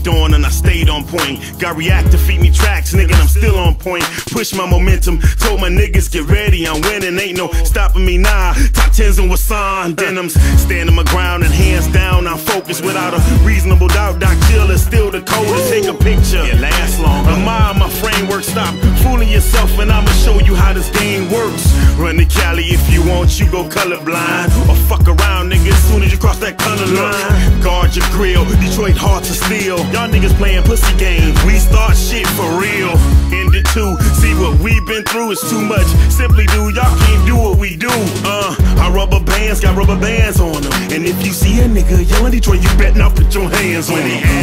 locked on and I stayed on point. Got React to feed me tracks, nigga, and I'm still on point. Push my momentum, told my niggas get ready, I'm winning, ain't no stopping me now. Top 10s and Wasan denims, standing my ground and hands down, I'm focused without a reasonable doubt. Doc Chill is still the coldest. Take a picture, it lasts long. Admire my framework, stop fooling yourself, and I'ma show you how this game works. Run to Cali if you want, you go colorblind, or fuck around, nigga, as soon as you cross that color line. Guard your grill, Detroit hearts of steel. Y'all niggas playing pussy games, we start shit for real. End it too, see what we've been through is too much. Simply do, y'all can't do what we do. Our rubber bands got rubber bands on them, and if you see a nigga yelling Detroit, you better not put your hands on him.